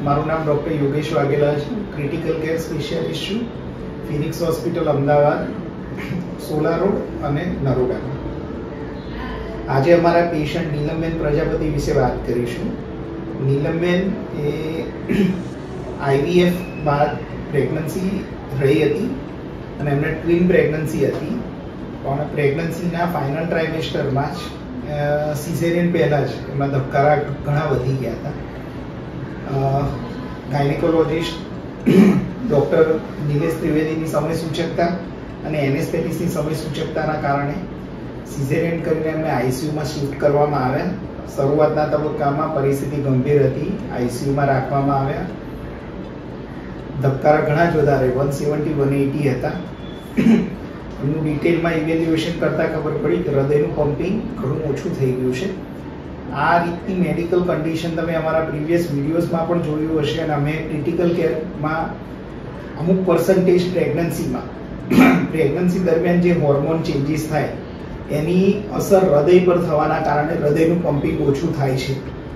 મારું નામ ડૉક્ટર યોગેશ વાઘેલા છે. ક્રિટિકલ કેર સ્પેશિયાલિસ્ટ છું. Phoenix hospital Ahmedabad, Sola road અને નરોડા. આજે અમારા પેશન્ટ નીલમબેન પ્રજાપતિ વિશે વાત કરીશું. નીલમબેન એ IVF બાદ પ્રેગ્નન્સી રહી હતી અને એમને ટ્વિન પ્રેગ્નન્સી હતી, પણ પ્રેગ્નન્સીના ફાઇનલ ટ્રાઇમેસ્ટરમાં જ સિઝેરિયન પહેલાં જ એમાં ધબકારા ઘણા વધી ગયા હતા. ગાયનેકોલોજિસ્ટ ડૉક્ટર નિલેશ ત્રિવેદીની સમય સૂચકતા અને એનેસ્થેટિસ્ટની સમય સૂચકતાના કારણે સિઝેરિયન કરીને એમને ICUમાં શિફ્ટ કરવામાં આવ્યા. શરૂઆતના તબક્કામાં પરિસ્થિતિ ગંભીર હતી, ICUમાં રાખવામાં આવ્યા. ધબકારા ઘણા જ વધારે 170-180 હતા. એમનું ડિટેલમાં ઇવેલ્યુએશન કરતાં ખબર પડી કે હૃદયનું પમ્પિંગ ઘણું ઓછું થઈ ગયું છે. આ રીતની મેડિકલ કન્ડિશન તમે અમારા પ્રીવિયસ વિડીયોઝમાં પણ જોયું હશે. અને અમે ક્રિટિકલ કેરમાં અમુક પર્સન્ટેજ પ્રેગ્નન્સી દરમિયાન જે હોર્મોન ચેન્જીસ થાય એની અસર હૃદય પર થવાના કારણે હૃદયનું પમ્પિંગ ઓછું થાય છે.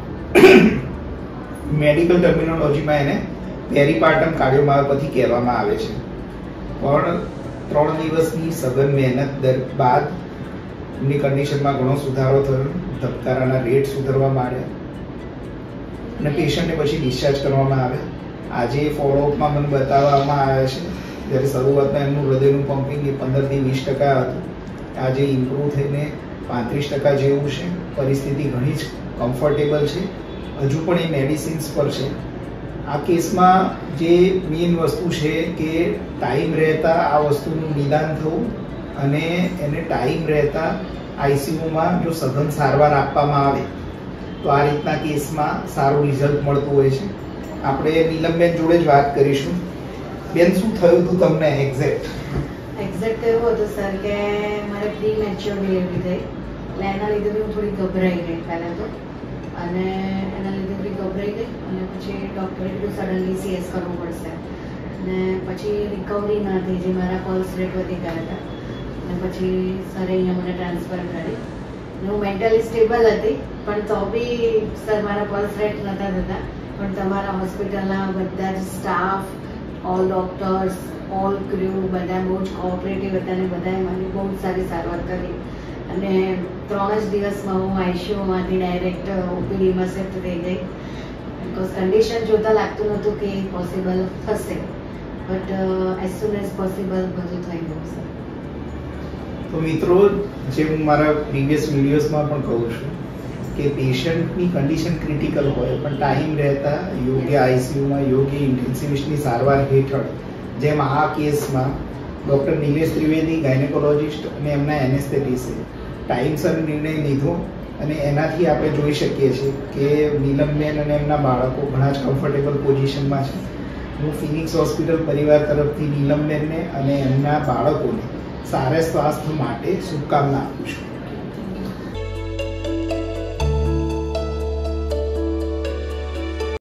મેડિકલ ટર્મિનોલોજીમાં એને પેરીપાર્ટમ કાર્ડિયોમાયોપેથી કહેવામાં આવે છે. પણ 3 દિવસની સઘન મહેનત બાદ એમની કન્ડિશનમાં ઘણો સુધારો થયો. ધબકારાના રેટ સુધરવા માંડ્યા અને પેશન્ટને પછી ડિસ્ચાર્જ કરવામાં આવ્યા. આજે ફોલોઅપમાં મને બતાવવામાં આવ્યા છે, જ્યારે શરૂઆતમાં એમનું હૃદયનું પમ્પિંગ એ 15-20% હતું, આજે ઇમ્પ્રૂવ થઈને 35% જેવું છે. પરિસ્થિતિ ઘણી જ કમ્ફર્ટેબલ છે. હજુ પણ એ મેડિસિન્સ પર છે. આ કેસમાં જે મેઇન વસ્તુ છે કે ટાઈમ રહેતા આ વસ્તુનું નિદાન થવું અને એને ટાઈમ રહેતા ICUમાં જો સઘન સારવાર આપવામાં આવે તો આ રીતના કેસમાં સારું રિઝલ્ટ મળતું હોય છે. આપણે નીલમબેન જોડે જ વાત કરીશું. બેન, શું થયું હતું તમને એક્ઝેક્ટ એવું હતું સર કે મારે પ્રી મેચ્યોર ડિલિવરી થઈ, એટલે એના લીધે હું થોડી ગભરાઈ ગઈ પહેલાં તો, અને એના લીધે થોડી ગભરાઈ ગઈ. અને પછી ડૉક્ટરે કીધું સડનલી CS કરવું પડશે. અને પછી રિકવરી ના થઈ, જે મારા પલ્સ રેટ વધી ગયા હતા. અને પછી સરે અહીંયા મને ટ્રાન્સફર કરી. હું મેન્ટલી સ્ટેબલ હતી, પણ તો બી સર મારા પલ્સ રેટ નહોતા થતા. પણ તમારા હોસ્પિટલના બધા જ staff, all doctors, all crew બધા બહુ જ કોઓપરેટિવ હતા અને બધાએ મને બહુ જ સારી સારવાર કરી. અને 3 જ દિવસમાં હું ICUમાંથી ડાયરેક્ટ OPDમાં શિફ્ટ થઈ ગઈ. બિકોઝ કન્ડિશન જોતાં લાગતું નહોતું કે પોસિબલ થશે, but as soon as possible બધું થઈ ગયું સર. તો મિત્રો, જે હું મારા પ્રીવિયસ વિડીયોઝમાં પણ કહું છું કે પેશન્ટની કન્ડિશન ક્રિટિકલ હોય પણ ટાઈમ રહેતા યોગ્ય ICUમાં યોગ્ય ઇન્ટેન્સિવિસ્ટની સારવાર હેઠળ, જેમ આ કેસમાં ડૉક્ટર નિલેશ ત્રિવેદી ગાયનેકોલોજિસ્ટ અને એમના એનેસ્થેટિસ્ટે ટાઈમસર નિર્ણય લીધો અને એનાથી આપણે જોઈ શકીએ છીએ કે નીલમબેન અને એમના બાળકો ઘણા જ કમ્ફર્ટેબલ પોઝિશનમાં છે. હું ફિનિક્સ હોસ્પિટલ પરિવાર તરફથી નીલમબેનને અને એમના બાળકોને સારા સ્વાસ્થ્ય માટે શુભકામના આપું છું.